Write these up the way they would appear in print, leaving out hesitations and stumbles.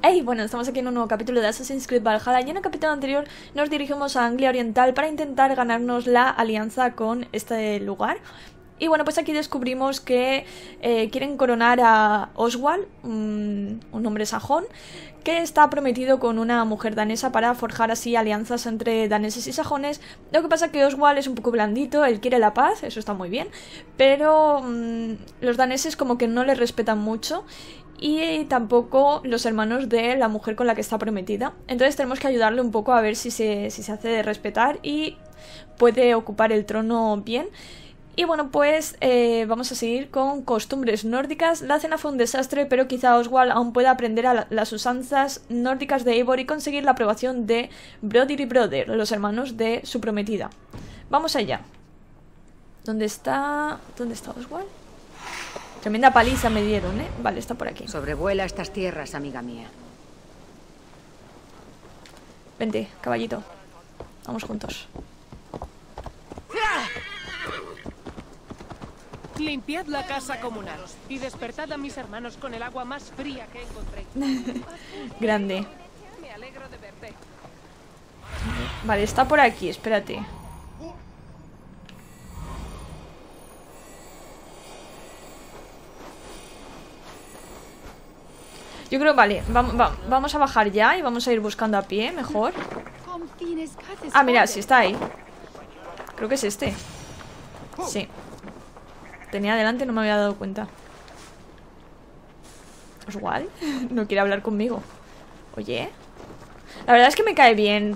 Hey, bueno, estamos aquí en un nuevo capítulo de Assassin's Creed Valhalla y en el capítulo anterior nos dirigimos a Anglia Oriental para intentar ganarnos la alianza con este lugar. Y bueno, pues aquí descubrimos que quieren coronar a Oswald, un hombre sajón, que está prometido con una mujer danesa para forjar así alianzas entre daneses y sajones. Lo que pasa es que Oswald es un poco blandito, él quiere la paz, eso está muy bien, pero los daneses como que no le respetan mucho. Y tampoco los hermanos de la mujer con la que está prometida. Entonces tenemos que ayudarle un poco a ver si se hace de respetar y puede ocupar el trono bien. Y bueno, pues vamos a seguir con costumbres nórdicas. La cena fue un desastre, pero quizá Oswald aún pueda aprender a las usanzas nórdicas de Eivor y conseguir la aprobación de Brodir y Brother, los hermanos de su prometida. Vamos allá. ¿Dónde está Oswald? Tremenda paliza me dieron, ¿eh? Vale, está por aquí. Sobrevuela estas tierras, amiga mía. Vente, caballito. Vamos juntos. Limpiad la casa comunal y despertad a mis hermanos con el agua más fría que encontré. Grande. Me alegro de verte. Vale, está por aquí, espérate. Yo creo, vale, vamos a bajar ya y vamos a ir buscando a pie, mejor. Ah, mira, sí está ahí. Creo que es este. Sí. Tenía delante y no me había dado cuenta. Oswald no quiere hablar conmigo. Oye, la verdad es que me cae bien.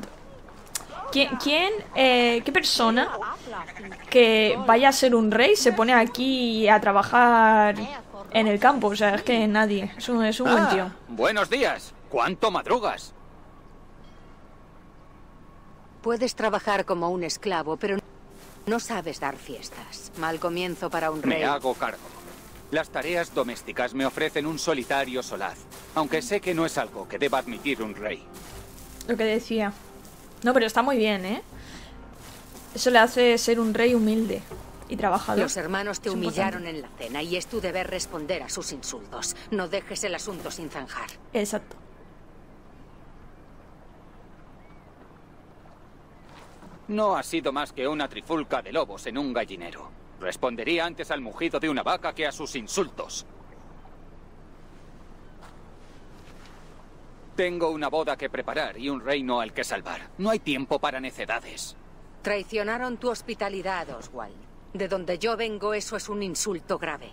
¿Qué persona que vaya a ser un rey se pone aquí a trabajar en el campo? O sea, es que nadie. Es un buen tío. Buenos días. ¿Cuánto madrugas? Puedes trabajar como un esclavo, pero no sabes dar fiestas. Mal comienzo para un rey. Me hago cargo. Las tareas domésticas me ofrecen un solitario solaz, aunque sé que no es algo que deba admitir un rey. Lo que decía. No, pero está muy bien, ¿eh? Eso le hace ser un rey humilde y trabajador. Los hermanos te humillaron en la cena y es tu deber responder a sus insultos. No dejes el asunto sin zanjar. Exacto. No ha sido más que una trifulca de lobos en un gallinero. Respondería antes al mugido de una vaca que a sus insultos. Tengo una boda que preparar y un reino al que salvar. No hay tiempo para necedades. Traicionaron tu hospitalidad, Oswald. De donde yo vengo, eso es un insulto grave.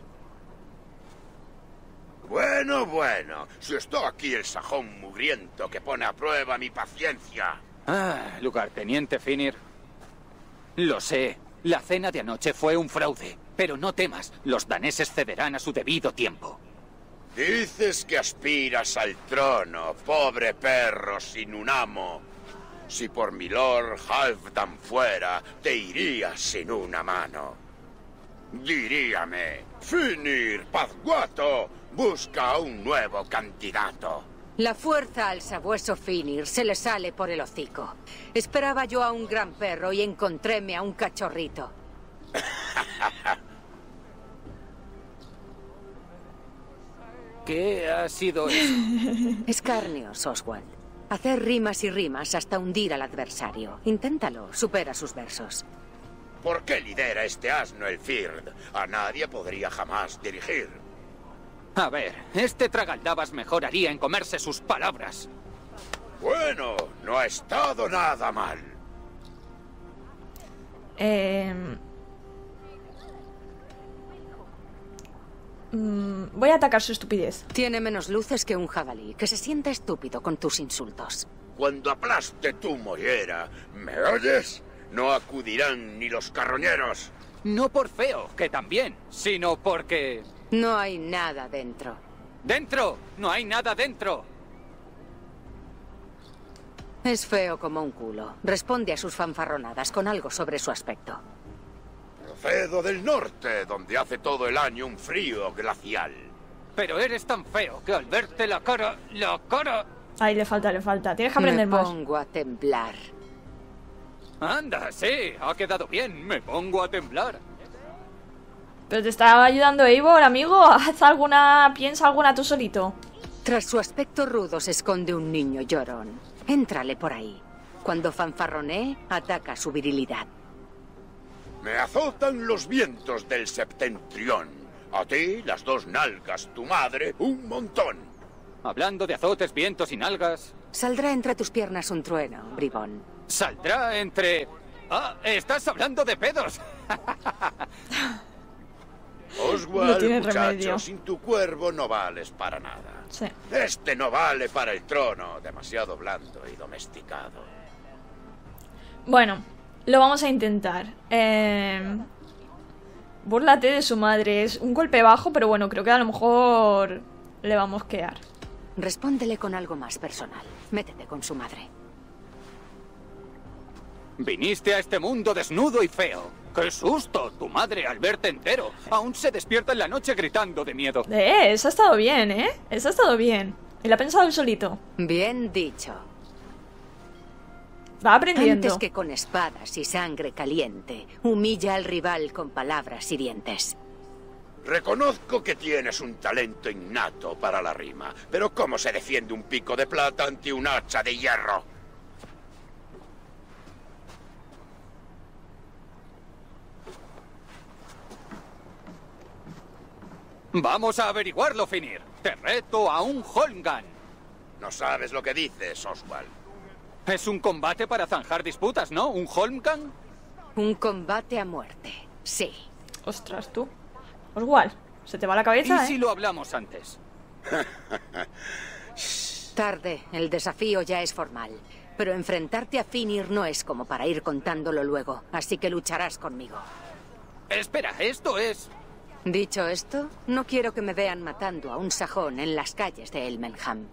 Bueno, si está aquí el sajón mugriento que pone a prueba mi paciencia. Ah, lugarteniente Finir. Lo sé, la cena de anoche fue un fraude. Pero no temas, los daneses cederán a su debido tiempo. Dices que aspiras al trono, pobre perro sin un amo. Si por mi lord Halfdan fuera, te irías sin una mano. Diríame, Finir, Pazguato, busca a un nuevo candidato. La fuerza al sabueso Finir se le sale por el hocico. Esperaba yo a un gran perro y encontréme a un cachorrito. ¿Qué ha sido eso? Escarnios, Oswald. Hacer rimas y rimas hasta hundir al adversario. Inténtalo, supera sus versos. ¿Por qué lidera este asno el Fird? A nadie podría jamás dirigir. A ver, este tragaldabas mejoraría en comerse sus palabras. Bueno, no ha estado nada mal. Voy a atacar su estupidez. Tiene menos luces que un jabalí, que se siente estúpido con tus insultos. Cuando aplaste tu mollera, ¿me oyes? No acudirán ni los carroñeros. No por feo, que también, sino porque... No hay nada dentro. ¡Dentro! ¡No hay nada dentro! Es feo como un culo. Responde a sus fanfarronadas con algo sobre su aspecto. Procedo del norte, donde hace todo el año un frío glacial. Pero eres tan feo que al verte la cara... Ahí le falta. Tienes que aprender más. Me pongo a temblar. Anda, sí, ha quedado bien. Me pongo a temblar. Pero te estaba ayudando Eivor, amigo. Haz alguna... Piensa alguna tú solito. Tras su aspecto rudo se esconde un niño llorón. Éntrale por ahí. Cuando fanfarronee, ataca su virilidad. Me azotan los vientos del septentrión. A ti, las 2 nalgas, tu madre, un montón. Hablando de azotes, vientos y nalgas... Saldrá entre tus piernas un trueno, bribón. Saldrá entre... Ah, estás hablando de pedos. Oswald, No tiene muchacho, remedio. sin tu cuervo no vales para nada. Sí. Este no vale para el trono, demasiado blando y domesticado. Bueno, lo vamos a intentar. Búrlate de su madre. Es un golpe bajo, pero bueno, creo que a lo mejor le va a mosquear. Respóndele con algo más personal. Métete con su madre. Viniste a este mundo desnudo y feo. ¡Qué susto! Tu madre, al verte entero, aún se despierta en la noche gritando de miedo. Eso ha estado bien, ¿eh? Eso ha estado bien. Y lo ha pensado él solito. Bien dicho. Va aprendiendo. Antes que con espadas y sangre caliente, humilla al rival con palabras hirientes. Reconozco que tienes un talento innato para la rima, pero ¿cómo se defiende un pico de plata ante un hacha de hierro? Vamos a averiguarlo, Finir. Te reto a un Holmgang. No sabes lo que dices, Oswald. Es un combate para zanjar disputas, ¿no? ¿Un Holmgang? Un combate a muerte, sí. Ostras, tú. Oswald, se te va la cabeza, ¿Y si ¿eh? lo hablamos antes? Tarde, el desafío ya es formal. Pero enfrentarte a Finir no es como para ir contándolo luego, así que lucharás conmigo. Espera, esto es... Dicho esto, no quiero que me vean matando a un sajón en las calles de Elmenham.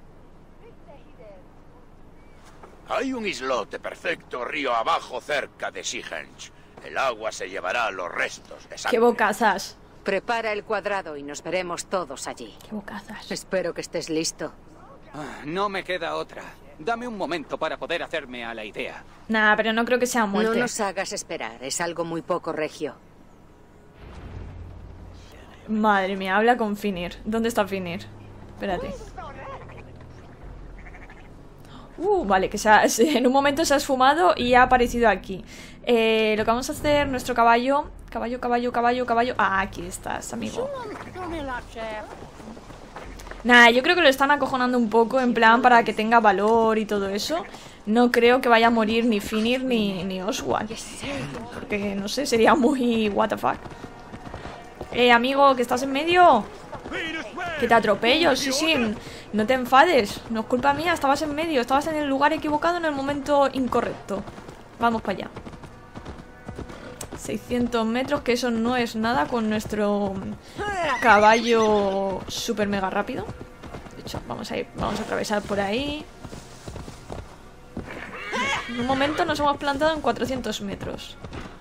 Hay un islote perfecto río abajo cerca de Seahenge. El agua se llevará los restos de sangre. Qué bocazas. Prepara el cuadrado y nos veremos todos allí. Qué bocazas. Espero que estés listo. No me queda otra. Dame un momento para poder hacerme a la idea. Nah, pero no creo que sea muerte. No nos hagas esperar, es algo muy poco regio. Madre mía, habla con Finir. ¿Dónde está Finir? Espérate. Vale, que en un momento se ha esfumado y ha aparecido aquí. Lo que vamos a hacer, nuestro caballo. Caballo. Ah, aquí estás, amigo. Nah, yo creo que lo están acojonando un poco, en plan para que tenga valor y todo eso. No creo que vaya a morir ni Finir ni Oswald. Porque, no sé, sería muy what the fuck. Amigo, que estás en medio. Que te atropello, sí, no te enfades. No es culpa mía, estabas en medio. Estabas en el lugar equivocado en el momento incorrecto. Vamos para allá. 600 metros, que eso no es nada con nuestro caballo súper mega rápido. De hecho, vamos a atravesar por ahí. En un momento nos hemos plantado en 400 metros.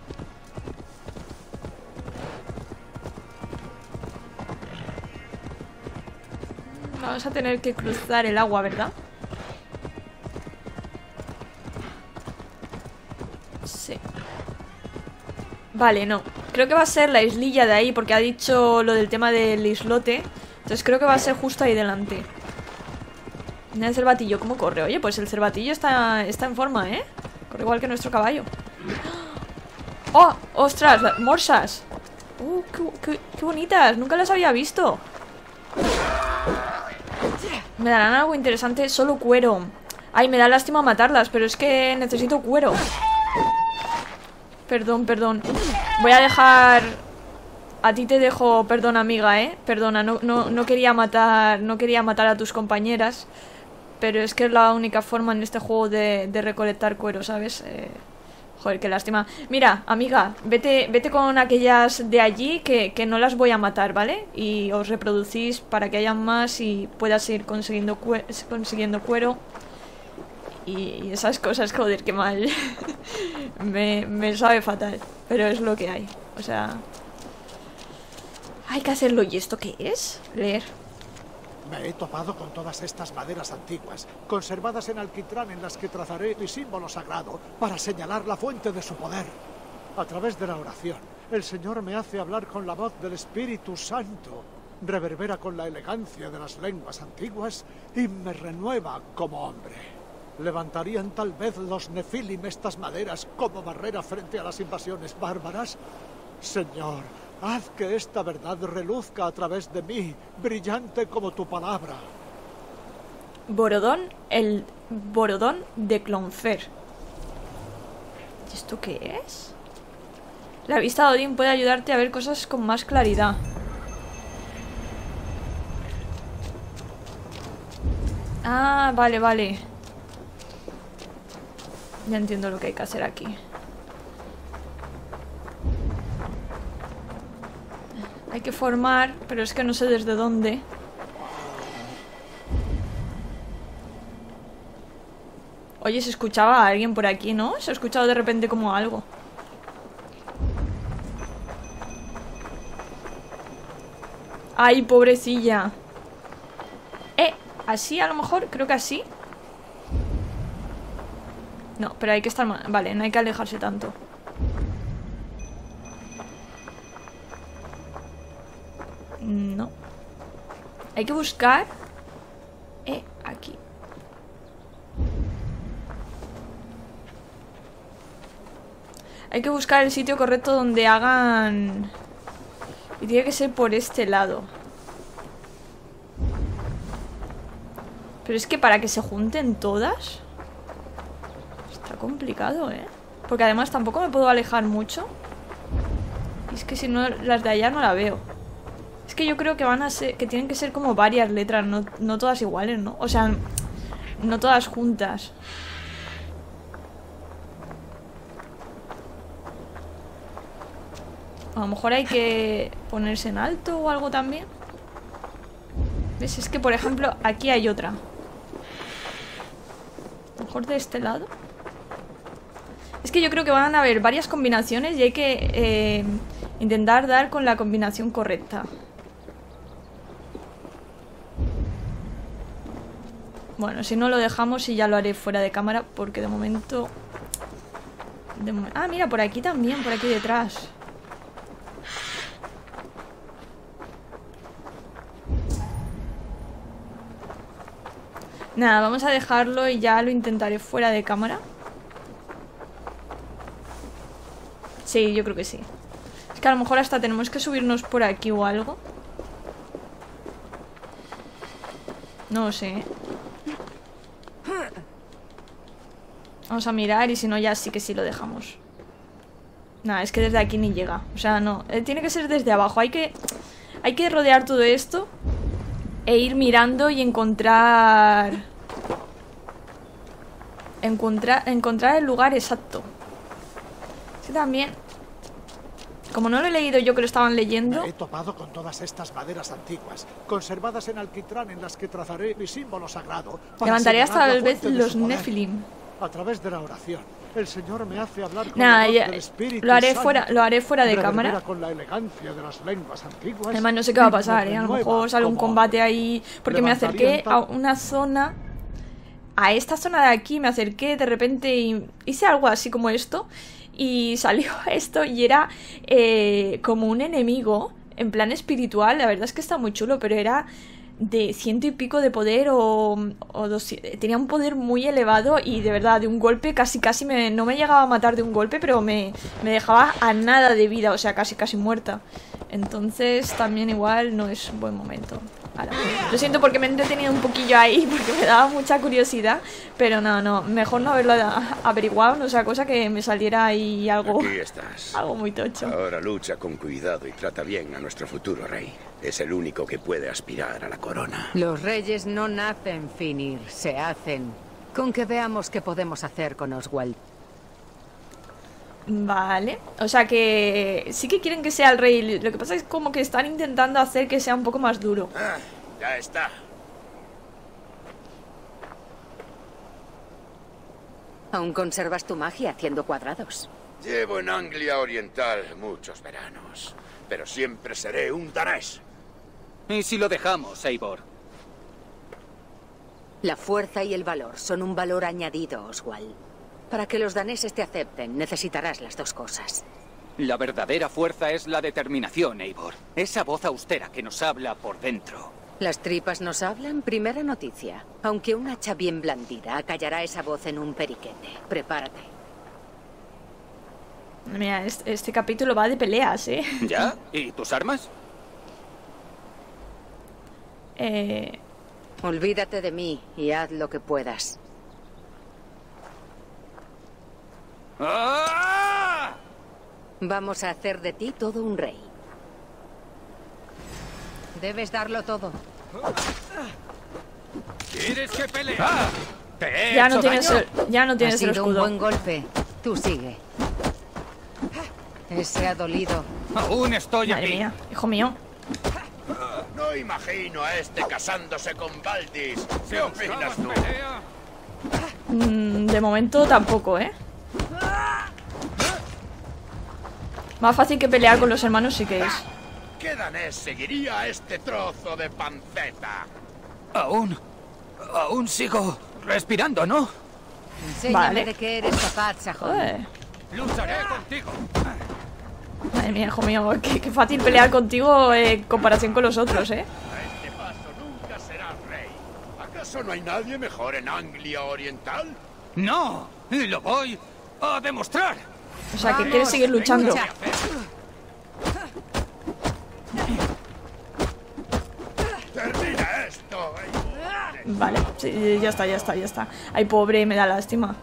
Vamos a tener que cruzar el agua, ¿verdad? Sí. Vale, no. Creo que va a ser la islilla de ahí, porque ha dicho lo del tema del islote. Entonces creo que va a ser justo ahí delante. Mira el cervatillo, ¿cómo corre? Oye, pues el cervatillo está en forma, ¿eh? Corre igual que nuestro caballo. ¡Oh! ¡Ostras! Las morsas. ¡Qué bonitas! Nunca las había visto. Me darán algo interesante. Solo cuero. Ay, me da lástima matarlas, pero es que necesito cuero. Perdón. Voy a dejar... A ti te dejo... Perdón, amiga, ¿eh? Perdona, no quería matar... No quería matar a tus compañeras. Pero es que es la única forma en este juego de recolectar cuero, ¿sabes? Joder, qué lástima. Mira, amiga, vete con aquellas de allí que no las voy a matar, ¿vale? Y os reproducís para que haya más y puedas ir consiguiendo cuero. Y esas cosas, joder, qué mal. me sabe fatal, pero es lo que hay. O sea... Hay que hacerlo. ¿Y esto qué es? Leer. Me he topado con todas estas maderas antiguas, conservadas en alquitrán, en las que trazaré mi símbolo sagrado para señalar la fuente de su poder. A través de la oración, el Señor me hace hablar con la voz del Espíritu Santo. reverbera con la elegancia de las lenguas antiguas y me renueva como hombre. ¿Levantarían tal vez los Nefilim estas maderas como barrera frente a las invasiones bárbaras? Señor, haz que esta verdad reluzca a través de mí, brillante como tu palabra. Borodón, el Borodón de Clonfer. ¿Y esto qué es? La vista de Odín puede ayudarte a ver cosas con más claridad. Ah, vale, vale. Ya entiendo lo que hay que hacer aquí. Hay que formar, pero es que no sé desde dónde. Oye, se escuchaba a alguien por aquí, ¿no? Se ha escuchado de repente como algo. Ay, pobrecilla. Así a lo mejor, creo que así. No, pero hay que estar... Vale, no hay que alejarse tanto. No. Hay que buscar... aquí. Hay que buscar el sitio correcto donde hagan... Y tiene que ser por este lado. Pero es que para que se junten todas... Está complicado, ¿eh? Porque además tampoco me puedo alejar mucho. Y es que si no, las de allá no la veo. Es que yo creo que van a ser... Que tienen que ser como varias letras, no todas iguales, ¿no? O sea, no todas juntas. A lo mejor hay que ponerse en alto o algo también. ¿Ves? Es que, por ejemplo, aquí hay otra. A lo mejor de este lado. Es que yo creo que van a haber varias combinaciones y hay que intentar dar con la combinación correcta. Bueno, si no lo dejamos y ya lo haré fuera de cámara porque de momento... Ah, mira, por aquí también, por aquí detrás. Nada, vamos a dejarlo y ya lo intentaré fuera de cámara. Sí, yo creo que sí. Es que a lo mejor hasta tenemos que subirnos por aquí o algo. No lo sé. Vamos a mirar y si no ya sí que sí lo dejamos. Nada, es que desde aquí ni llega. O sea, no, tiene que ser desde abajo. Hay que rodear todo esto e ir mirando y encontrar el lugar exacto. Es que también, como no lo he leído yo que lo estaban leyendo... Me he topado con todas estas maderas antiguas, conservadas en alquitrán, en las que trazaré mi símbolo sagrado. Levantaré hasta tal vez los Nefilim. A través de la oración. El Señor me hace hablar con nada, la voz ya, del Espíritu lo haré Santo. fuera de cámara. Con la elegancia de las lenguas antiguas. Además no sé qué va a pasar, A lo mejor sale un combate ahí. Porque me acerqué a una zona. A esta zona de aquí me acerqué de repente y hice algo así como esto. Y salió esto y era como un enemigo en plan espiritual. La verdad es que está muy chulo, pero era de 100 y pico de poder o 200. Tenía un poder muy elevado y de verdad de un golpe casi no me llegaba a matar de un golpe, pero me dejaba a nada de vida, o sea, casi muerta. Entonces también igual no es un buen momento. Ahora, lo siento porque me he entretenido un poquillo ahí porque me daba mucha curiosidad, pero no, mejor no haberlo averiguado, no sea cosa que me saliera ahí algo. Aquí estás. Algo muy tocho. Ahora lucha con cuidado y trata bien a nuestro futuro rey. Es el único que puede aspirar a la corona. Los reyes no nacen, Finir, se hacen. Con que veamos qué podemos hacer con Oswald. Vale, o sea que sí que quieren que sea el rey. Lo que pasa es como que están intentando hacer que sea un poco más duro. Ah, ya está. Aún conservas tu magia haciendo cuadrados. Llevo en Anglia Oriental muchos veranos, pero siempre seré un danés. ¿Y si lo dejamos, Eivor? La fuerza y el valor son un valor añadido, Oswald. Para que los daneses te acepten, necesitarás las dos cosas. La verdadera fuerza es la determinación, Eivor. Esa voz austera que nos habla por dentro. ¿Las tripas nos hablan? Primera noticia. Aunque un hacha bien blandida acallará esa voz en un periquete. Prepárate. Mira, este capítulo va de peleas, ¿eh? ¿Ya? ¿Y tus armas? Olvídate de mí y haz lo que puedas. ¡Ah! Vamos a hacer de ti todo un rey. Debes darlo todo. ¿Quieres que pelee? ¡Ah! ¿Te he Ya no hecho tienes daño? ya no Ha tienes el sido un escudo. buen golpe. Tú sigue. Ese ha dolido. Aún estoy Madre aquí. mía, hijo mío. No imagino a este casándose con Valdis. ¿Qué opinas tú? Pelea. De momento tampoco, ¿eh? Más fácil que pelear con los hermanos sí que es. ¿Qué danés seguiría a este trozo de panceta? Aún sigo respirando, ¿no? Enséñame Vale. de qué eres capaz, Sajón. Lucharé contigo. Madre mía, hijo mío, qué fácil pelear contigo en comparación con los otros, ¿eh? A este paso nunca serás rey. ¿Acaso no hay nadie mejor en Anglia Oriental? No, y lo voy a demostrar. O sea, que quieres seguir luchando. lucha. ¡Termina esto! Vale, sí, ya está. Ay, pobre, me da lástima.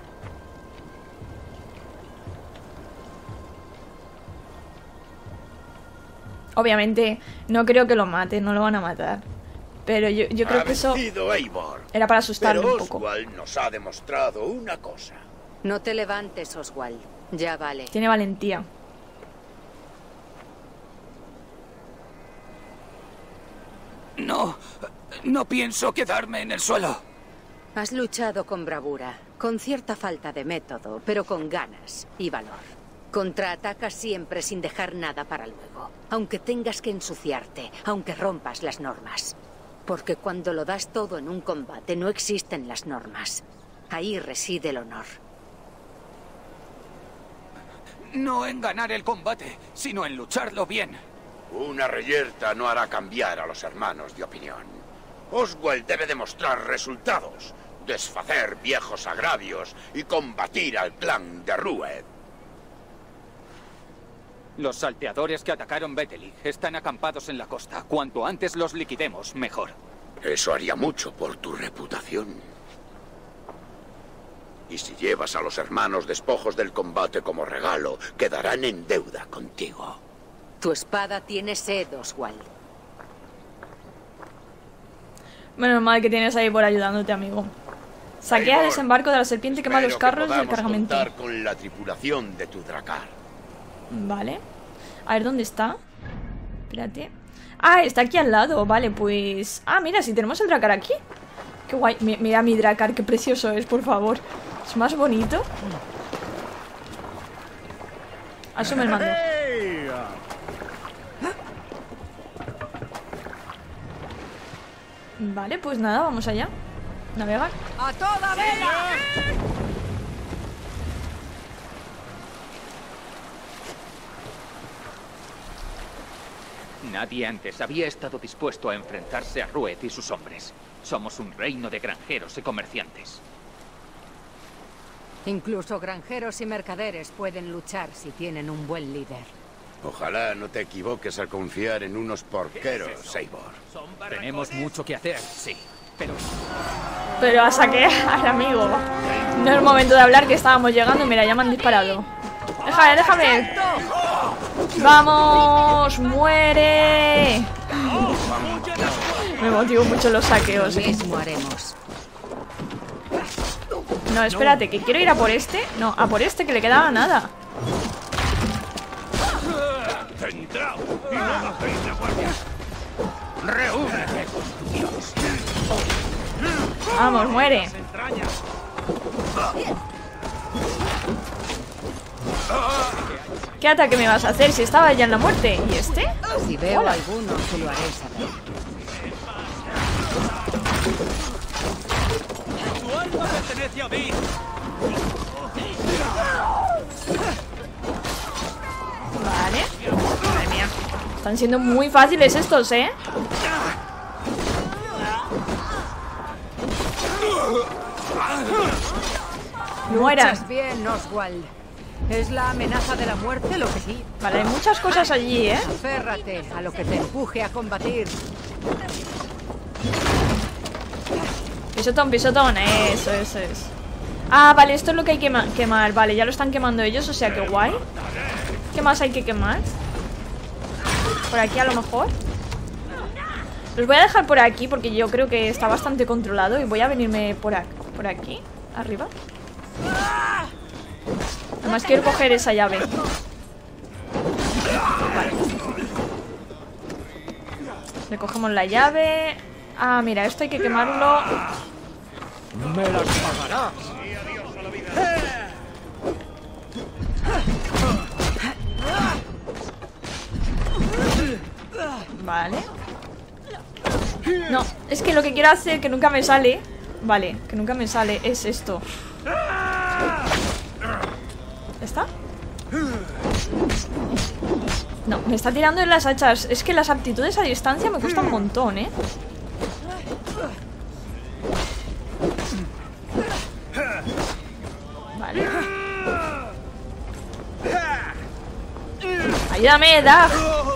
Obviamente, no creo que lo maten, no lo van a matar. Pero yo creo que eso vencido Eivor. era para asustarle Pero un poco. Oswald nos ha demostrado una cosa. No te levantes, Oswald. Ya vale. Tiene valentía. No pienso quedarme en el suelo. Has luchado con bravura, con cierta falta de método, pero con ganas y valor. Contraatacas siempre sin dejar nada para luego, aunque tengas que ensuciarte, aunque rompas las normas. Porque cuando lo das todo en un combate no existen las normas. Ahí reside el honor. No en ganar el combate, sino en lucharlo bien. Una reyerta no hará cambiar a los hermanos de opinión. Oswald debe demostrar resultados, desfacer viejos agravios y combatir al clan de Rued. Los salteadores que atacaron Betelich están acampados en la costa. Cuanto antes los liquidemos, mejor. Eso haría mucho por tu reputación. Y si llevas a los hermanos despojos del combate como regalo, quedarán en deuda contigo. Tu espada tiene sed, Oswald. Menos mal que tienes ahí por ayudándote, amigo. Saquea el Eivor, desembarco de la serpiente, quema los espero carros que y el podamos cargamento. contar con la tripulación de tu dracar. Vale. A ver, ¿dónde está? Espérate. Ah, está aquí al lado. Vale, pues... Ah, mira, si tenemos el dracar aquí. Qué guay. Mira mi dracar, qué precioso es, por favor. Es más bonito. Asume el mando. Vale, pues nada, vamos allá. Navegar. ¡A toda vela! Nadie antes había estado dispuesto a enfrentarse a Rued y sus hombres. Somos un reino de granjeros y comerciantes. Incluso granjeros y mercaderes pueden luchar si tienen un buen líder. Ojalá no te equivoques al confiar en unos porqueros, Eivor. Tenemos mucho que hacer, sí. Pero a saquear, amigo. No es el momento de hablar, que estábamos llegando. Mira, ya me han disparado. Déjame. ¡Vamos! ¡Muere! Me motivo mucho los saqueos. Lo mismo haremos. No, espérate, que quiero ir a por este. No, a por este, que le quedaba nada. ¡Centrado! ¡Y no bajéis la guardia! ¡Reúnete con Dios! Vamos, muere. ¿Qué ataque me vas a hacer si estaba ya en la muerte? ¿Y este? Si veo alguno, te lo haré saber. ¡Tu alma pertenece a mí! Están siendo muy fáciles estos, ¿eh? Mueran. Luchas bien, Oswald. ¿Es la amenaza de la muerte lo que sí? Vale, hay muchas cosas allí, ¿eh? Aférrate a lo que te empuje a combatir. Pisotón, pisotón. Eso es. Ah, vale, esto es lo que hay que quemar. Vale, ya lo están quemando ellos, o sea que guay. ¿Qué más hay que quemar? Por aquí a lo mejor. Los voy a dejar por aquí porque yo creo que está bastante controlado. Y voy a venirme por aquí, arriba. Además quiero coger esa llave. Vale. Le cogemos la llave. Ah, mira, esto hay que quemarlo. Me las pagarás. Vale. No, es que lo que quiero hacer, que nunca me sale. Vale, que nunca me sale, es esto. ¿Está? No, me está tirando en las hachas. Es que las aptitudes a distancia me cuestan un montón, ¿eh? Vale. Ayúdame, Dag.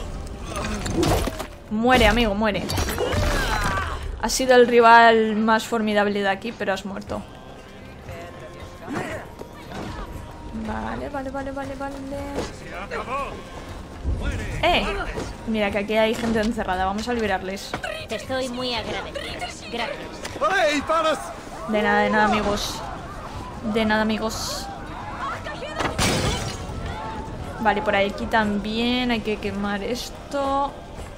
Muere, amigo, muere. Has sido el rival más formidable de aquí, pero has muerto. Vale. Mira que aquí hay gente encerrada. Vamos a liberarles. Te estoy muy agradecida. Gracias. ¡Hey, panas! De nada, amigos. De nada, amigos. Vale, por aquí también hay que quemar esto.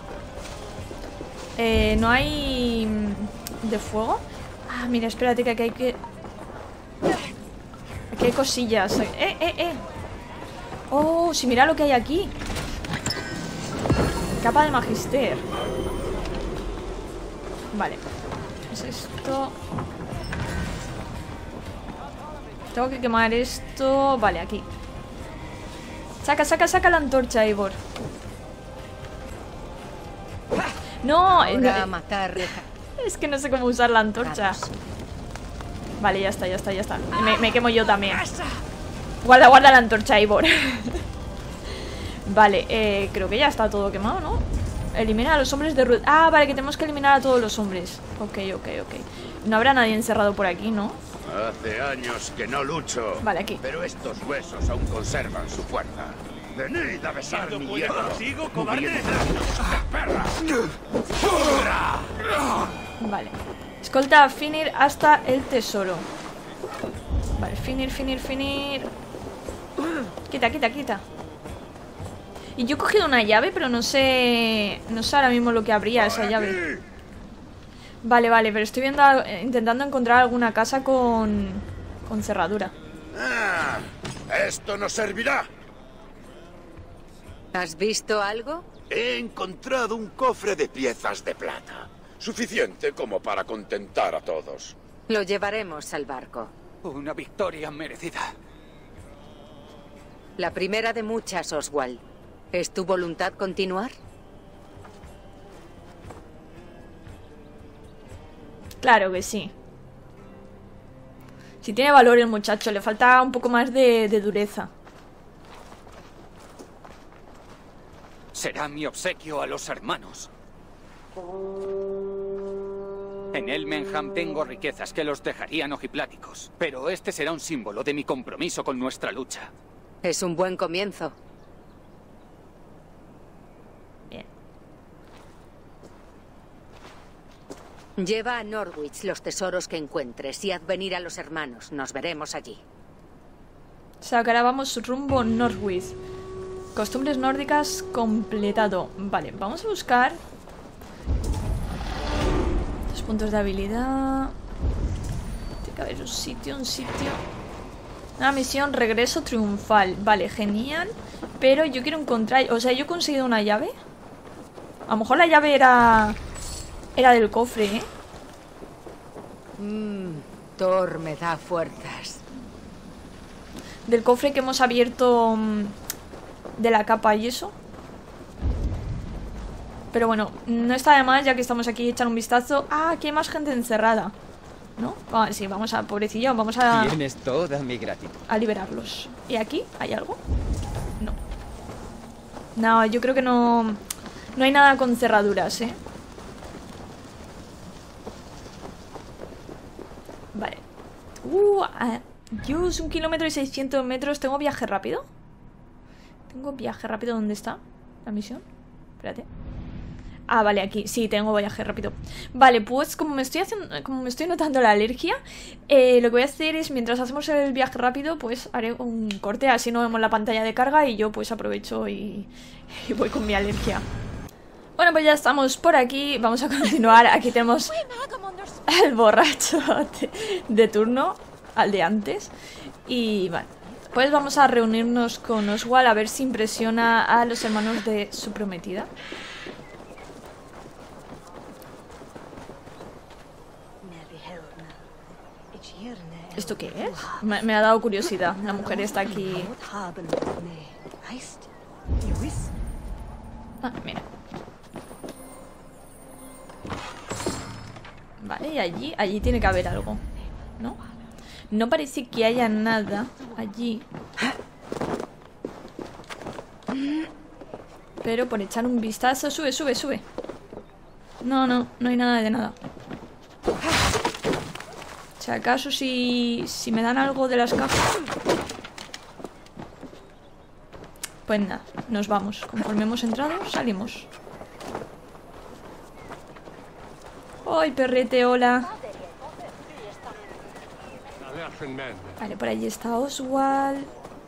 No hay de fuego. Ah, mira, espérate que aquí hay que... Aquí hay cosillas. Oh, sí, mira lo que hay aquí. Capa de magister. Vale. ¿Qué es esto? Tengo que quemar esto. Vale, aquí. Saca la antorcha, Eivor. No, Ahora matar. es que no sé cómo usar la antorcha. Vale, ya está. Me quemo yo también. Guarda la antorcha, Eivor. Vale, creo que ya está todo quemado, ¿no? Elimina a los hombres de Ruth. Ah, vale, que tenemos que eliminar a todos los hombres. Ok. No habrá nadie encerrado por aquí, ¿no? Hace años que no lucho. Vale, aquí. Pero estos huesos aún conservan su fuerza. Venid a besar mi hierro. contigo, cobarde? ¡Perra! Vale. Escolta a Finir hasta el tesoro. Vale, Finir. Quita. Y yo he cogido una llave, pero no sé ahora mismo lo que habría esa llave. Vale, pero estoy intentando encontrar alguna casa con cerradura. Ah, esto nos servirá. ¿Has visto algo? He encontrado un cofre de piezas de plata. Suficiente como para contentar a todos. Lo llevaremos al barco. Una victoria merecida. La primera de muchas, Oswald. ¿Es tu voluntad continuar? Claro que sí. Si tiene valor el muchacho, le falta un poco más de dureza. Será mi obsequio a los hermanos. En Elmenham tengo riquezas que los dejarían ojipláticos, pero este será un símbolo de mi compromiso con nuestra lucha. Es un buen comienzo. Bien. Lleva a Norwich los tesoros que encuentres y haz venir a los hermanos. Nos veremos allí. O sea, que ahora vamos rumbo Norwich. Costumbres nórdicas completado. Vale, vamos a buscar 2 puntos de habilidad. Tiene que haber un sitio. Una misión, regreso triunfal. Vale, genial. Pero yo quiero encontrar... O sea, yo he conseguido una llave. A lo mejor la llave era del cofre, ¿eh? Thor me da fuerzas. Del cofre que hemos abierto... de la capa y eso. Pero bueno, no está de más, ya que estamos aquí, echar un vistazo. Ah, aquí hay más gente encerrada, ¿no? Sí, vamos a, pobrecillo, vamos a... Tienes toda mi gratitud. A liberarlos. ¿Y aquí hay algo? No. No, yo creo que no... No hay nada con cerraduras, ¿eh? Vale. Dios, 1 kilómetro y 600 metros. ¿Tengo viaje rápido? ¿Tengo viaje rápido? ¿Dónde está la misión? Espérate. Ah, vale, aquí. Sí, tengo viaje rápido. Vale, pues como me estoy notando la alergia, lo que voy a hacer es, mientras hacemos el viaje rápido, pues haré un corte, así no vemos la pantalla de carga y yo pues aprovecho y voy con mi alergia. Bueno, pues ya estamos por aquí. Vamos a continuar. Aquí tenemos el borracho de turno, al de antes. Y vale, pues vamos a reunirnos con Oswald a ver si impresiona a los hermanos de su prometida. ¿Esto qué es? Me ha dado curiosidad. La mujer está aquí. Ah, mira. Vale, y allí tiene que haber algo, ¿no? No parece que haya nada allí. Pero por echar un vistazo... Sube, sube, sube. No hay nada de nada. Si acaso si me dan algo de las cajas. Pues nada, nos vamos. Conforme hemos entrado, salimos. ¡Ay, perrete, hola! Vale, por allí está Oswald.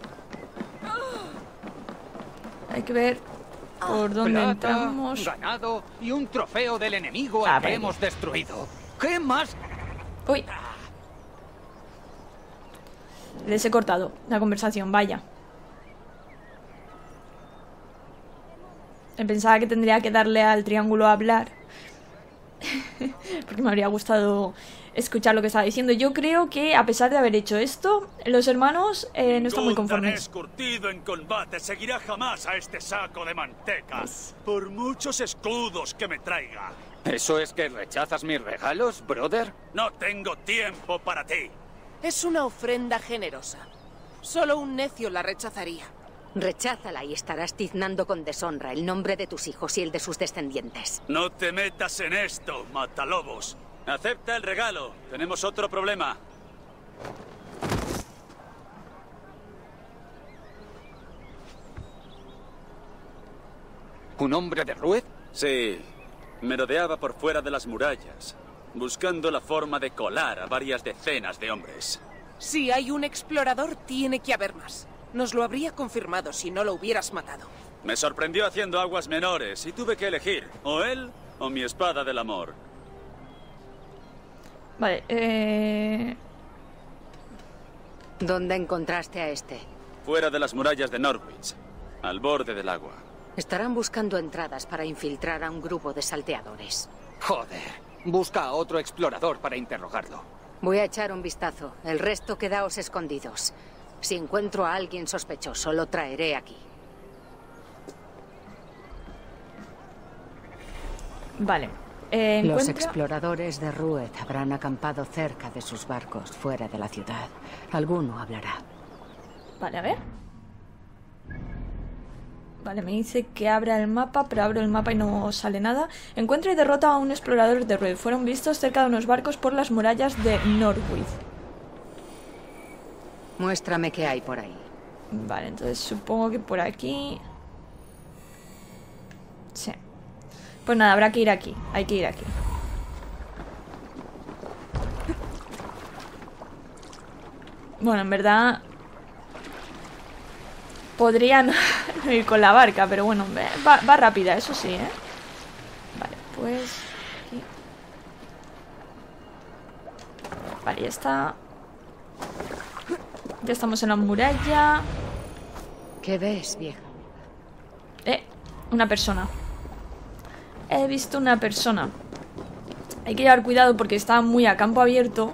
Hay que ver por dónde entramos. Ganado y un trofeo del enemigo al que hemos destruido. ¿Qué más? ¡Uy! Les he cortado la conversación, vaya. Pensaba que tendría que darle al triángulo a hablar. Porque me habría gustado escuchar lo que estaba diciendo. Yo creo que, a pesar de haber hecho esto, los hermanos no están muy conformes. Curtido en combate seguirá jamás a este saco de manteca, por muchos escudos que me traiga. ¿Eso es que rechazas mis regalos, brother? No tengo tiempo para ti. Es una ofrenda generosa. Solo un necio la rechazaría. Recházala y estarás tiznando con deshonra el nombre de tus hijos y el de sus descendientes. No te metas en esto, matalobos. Acepta el regalo. Tenemos otro problema. ¿Un hombre de Rued? Sí. Merodeaba por fuera de las murallas, buscando la forma de colar a varias decenas de hombres. Si hay un explorador, tiene que haber más. Nos lo habría confirmado si no lo hubieras matado. Me sorprendió haciendo aguas menores y tuve que elegir, o él o mi espada del amor. Vale, ¿Dónde encontraste a este? Fuera de las murallas de Norwich, al borde del agua. Estarán buscando entradas para infiltrar a un grupo de salteadores. Joder, busca a otro explorador para interrogarlo. Voy a echar un vistazo. El resto quedaos escondidos. Si encuentro a alguien sospechoso, lo traeré aquí. vale. Los exploradores de Rued habrán acampado cerca de sus barcos, fuera de la ciudad. Alguno hablará. Vale, a ver. Vale, me dice que abra el mapa, pero abro el mapa y no sale nada. Encuentra y derrota a un explorador de Rued. Fueron vistos cerca de unos barcos por las murallas de Norwich. Muéstrame qué hay por ahí. Vale, entonces supongo que por aquí... Sí. Pues nada, habrá que ir aquí. Hay que ir aquí. Bueno, en verdad... podrían ir con la barca, pero bueno, va rápida, eso sí, ¿eh? Vale, pues... aquí. Vale, ya está. Ya estamos en la muralla. ¿Qué ves, vieja? Una persona. He visto una persona. Hay que llevar cuidado porque está muy a campo abierto.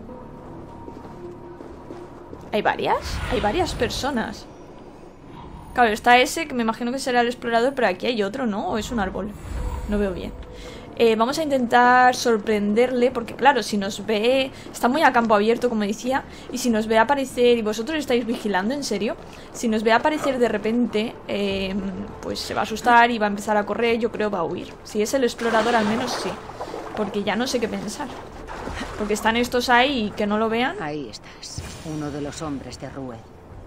Hay varias personas. Claro, está ese, que me imagino que será el explorador, pero aquí hay otro, ¿no? ¿O es un árbol? No veo bien. Vamos a intentar sorprenderle, porque claro, si nos ve... Está muy a campo abierto, como decía, y si nos ve aparecer... Y vosotros estáis vigilando, en serio. Si nos ve aparecer de repente, pues se va a asustar y va a empezar a correr. Yo creo va a huir. Si es el explorador, al menos sí. Porque ya no sé qué pensar. Porque están estos ahí y que no lo vean. Ahí estás, uno de los hombres de Rued.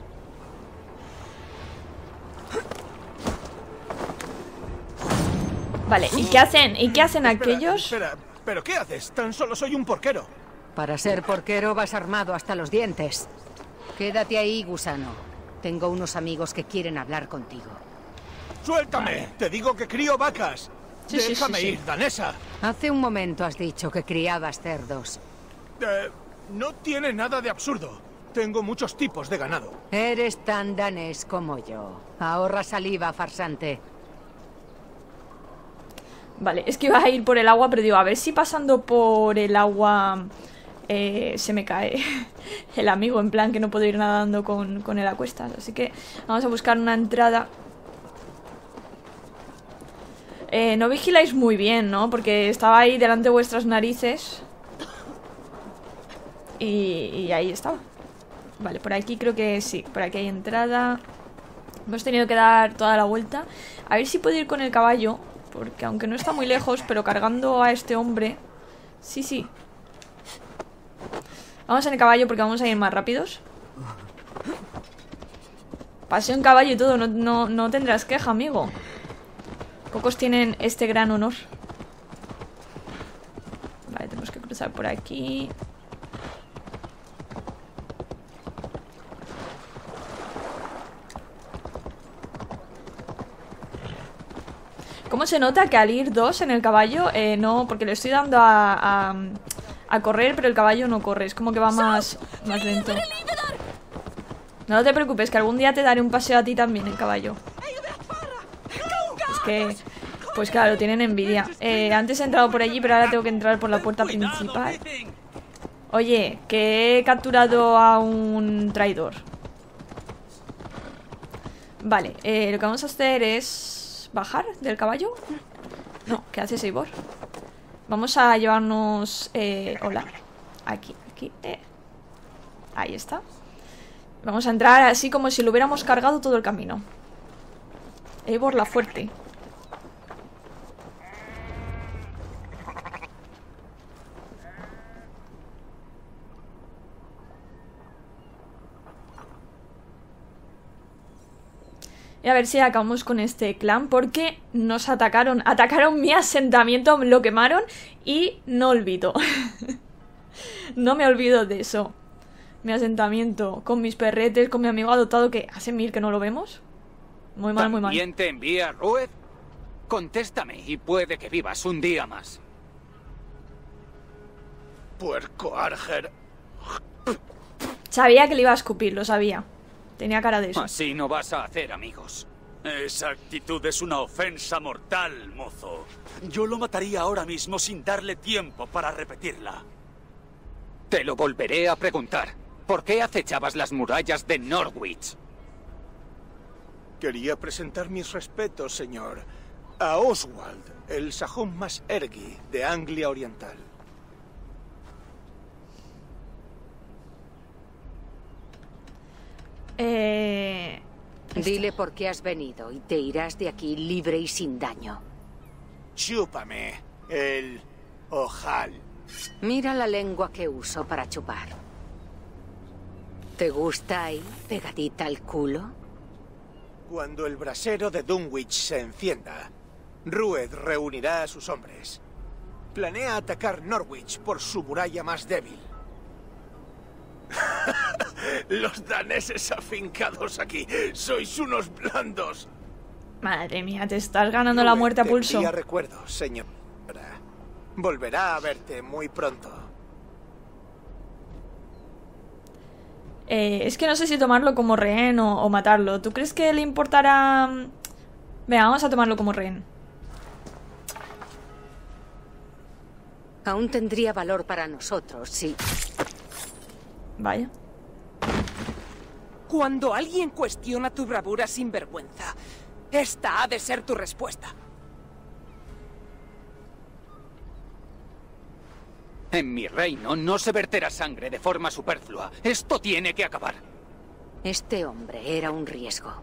Vale, ¿y qué hacen? ¿Y qué hacen aquellos? Espera, ¿pero qué haces? Tan solo soy un porquero. Para ser porquero vas armado hasta los dientes. Quédate ahí, gusano. Tengo unos amigos que quieren hablar contigo. ¡Suéltame! Vale. Te digo que crío vacas. Sí, sí, Déjame sí, sí. ir, danesa. Hace un momento has dicho que criabas cerdos. No tiene nada de absurdo. Tengo muchos tipos de ganado. Eres tan danés como yo. Ahorra saliva, farsante. Vale, es que iba a ir por el agua, pero digo, a ver si pasando por el agua se me cae el amigo, en plan que no puedo ir nadando con él a cuestas. Así que vamos a buscar una entrada. No vigiláis muy bien, ¿no? Porque estaba ahí delante de vuestras narices. Y ahí estaba. Vale, por aquí creo que sí, por aquí hay entrada. Hemos tenido que dar toda la vuelta. A ver si puedo ir con el caballo, porque aunque no está muy lejos, pero cargando a este hombre... Sí, sí. Vamos en el caballo porque vamos a ir más rápidos. Paseo en caballo y todo, no tendrás queja, amigo. Pocos tienen este gran honor. Vale, tenemos que cruzar por aquí. ¿Cómo se nota que al ir dos en el caballo, no, porque le estoy dando a correr, pero el caballo no corre, es como que va más lento. No te preocupes, que algún día te daré un paseo a ti también en caballo. Es que, pues claro, tienen envidia. Antes he entrado por allí, pero ahora tengo que entrar por la puerta principal. Oye, que he capturado a un traidor. Vale, lo que vamos a hacer es... ¿bajar del caballo? No, ¿qué hace Eivor? Vamos a llevarnos... hola. Aquí. Ahí está. Vamos a entrar así como si lo hubiéramos cargado todo el camino. Eivor la fuerte. Y a ver si acabamos con este clan, porque nos atacaron. Atacaron mi asentamiento, lo quemaron y no olvido. No me olvido de eso. Mi asentamiento, con mis perretes, con mi amigo adoptado, que hace 1000 que no lo vemos. Muy mal, muy mal. ¿También te envía Rued? Contéstame y puede que vivas un día más. Puerco Arger. Sabía que le iba a escupir, lo sabía. Tenía cara de eso. Así no vas a hacer amigos. Esa actitud es una ofensa mortal, mozo. Yo lo mataría ahora mismo sin darle tiempo para repetirla. Te lo volveré a preguntar. ¿Por qué acechabas las murallas de Norwich? Quería presentar mis respetos, señor, a Oswald, el sajón más ergi de Anglia Oriental. Dile por qué has venido y te irás de aquí libre y sin daño. Chúpame el ojal. Mira la lengua que uso para chupar. ¿Te gusta ahí, pegadita al culo? Cuando el brasero de Dunwich se encienda, Rued reunirá a sus hombres. Planea atacar Norwich por su muralla más débil. Los daneses afincados aquí, sois unos blandos. Madre mía, te estás ganando la muerte a pulso. Tendría recuerdos, señora. Volverá a verte muy pronto. Es que no sé si tomarlo como rehén o matarlo. ¿Tú crees que le importará? Venga, vamos a tomarlo como rehén. Aún tendría valor para nosotros, sí. Vaya. Cuando alguien cuestiona tu bravura sin vergüenza, esta ha de ser tu respuesta. En mi reino no se verterá sangre de forma superflua. Esto tiene que acabar. Este hombre era un riesgo.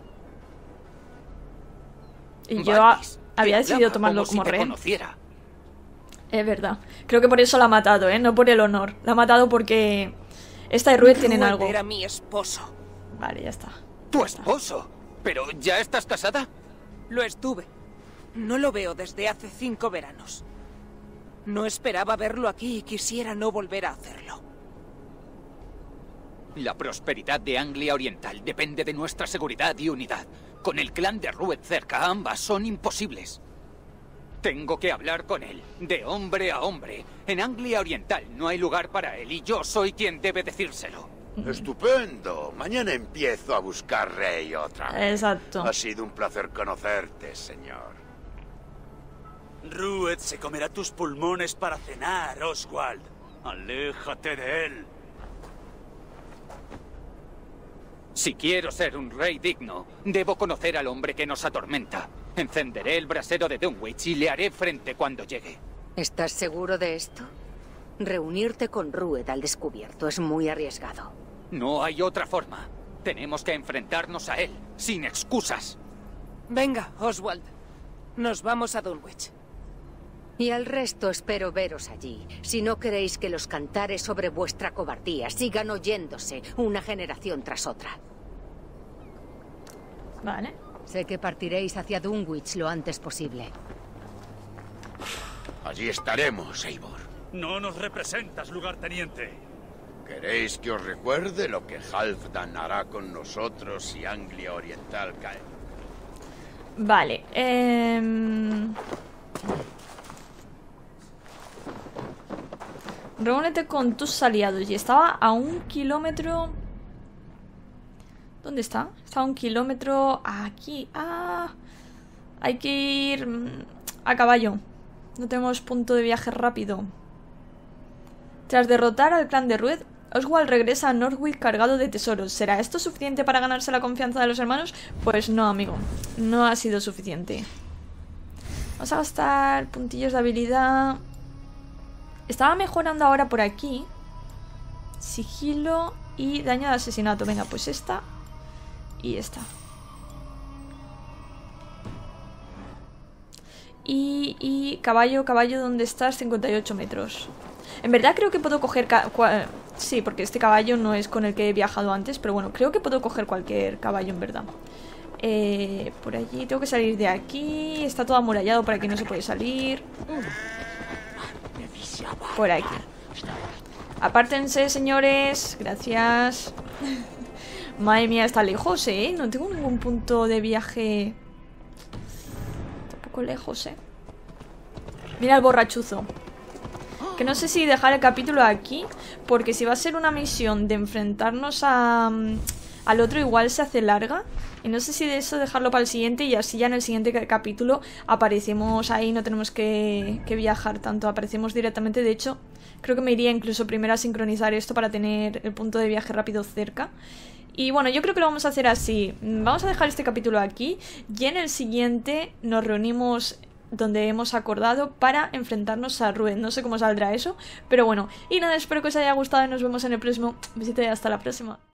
Y yo había decidido tomarlo como rehén. Conociera. Es verdad. Creo que por eso la ha matado, ¿eh? No por el honor. La ha matado porque esta y Rued tienen algo. Era mi esposo. Vale, ya está. ¿Tu esposo? ¿Pero ya estás casada? Lo estuve. No lo veo desde hace 5 veranos. No esperaba verlo aquí y quisiera no volver a hacerlo. La prosperidad de Anglia Oriental depende de nuestra seguridad y unidad. Con el clan de Rued cerca, ambas son imposibles. Tengo que hablar con él, de hombre a hombre. En Anglia Oriental no hay lugar para él y yo soy quien debe decírselo. Estupendo. Mañana empiezo a buscar rey otra vez. Exacto. Ha sido un placer conocerte, señor. Rued se comerá tus pulmones para cenar, Oswald. Aléjate de él. Si quiero ser un rey digno, debo conocer al hombre que nos atormenta. Encenderé el brasero de Dunwich y le haré frente cuando llegue. ¿Estás seguro de esto? Reunirte con Rued al descubierto es muy arriesgado. No hay otra forma. Tenemos que enfrentarnos a él, sin excusas. Venga, Oswald. Nos vamos a Dunwich. Y al resto espero veros allí, si no queréis que los cantares sobre vuestra cobardía sigan oyéndose una generación tras otra. Vale. Sé que partiréis hacia Dunwich lo antes posible. Allí estaremos, Eivor. No nos representas, lugarteniente. ¿Queréis que os recuerde lo que Halfdan hará con nosotros si Anglia Oriental cae? Vale. Reúnete con tus aliados. Y estaba a 1 kilómetro... ¿Dónde está? Está a 1 kilómetro... Aquí. Ah, hay que ir a caballo. No tenemos punto de viaje rápido. Tras derrotar al clan de Rued, Oswald regresa a Northwick cargado de tesoros. ¿Será esto suficiente para ganarse la confianza de los hermanos? Pues no, amigo. No ha sido suficiente. Vamos a gastar puntillos de habilidad. Estaba mejorando ahora por aquí. Sigilo y daño de asesinato. Venga, pues esta y esta. Y caballo, ¿dónde estás? 58 metros. En verdad creo que puedo coger... Sí, porque este caballo no es con el que he viajado antes. Pero bueno, creo que puedo coger cualquier caballo en verdad. Por allí, tengo que salir de aquí. Está todo amurallado, por aquí no se puede salir. Por aquí. Apártense, señores. Gracias. Madre mía, está lejos, ¿eh? No tengo ningún punto de viaje. Tampoco lejos, ¿eh? Mira el borrachuzo. Que no sé si dejar el capítulo aquí, porque si va a ser una misión de enfrentarnos al otro, igual se hace larga. Y no sé si de eso dejarlo para el siguiente, y así ya en el siguiente capítulo aparecemos ahí, no tenemos que viajar tanto, aparecemos directamente. De hecho, creo que me iría incluso primero a sincronizar esto para tener el punto de viaje rápido cerca. Y bueno, yo creo que lo vamos a hacer así. Vamos a dejar este capítulo aquí y en el siguiente nos reunimos donde hemos acordado para enfrentarnos a Rued. No sé cómo saldrá eso, pero bueno. Y nada, espero que os haya gustado y nos vemos en el próximo. Besito y hasta la próxima.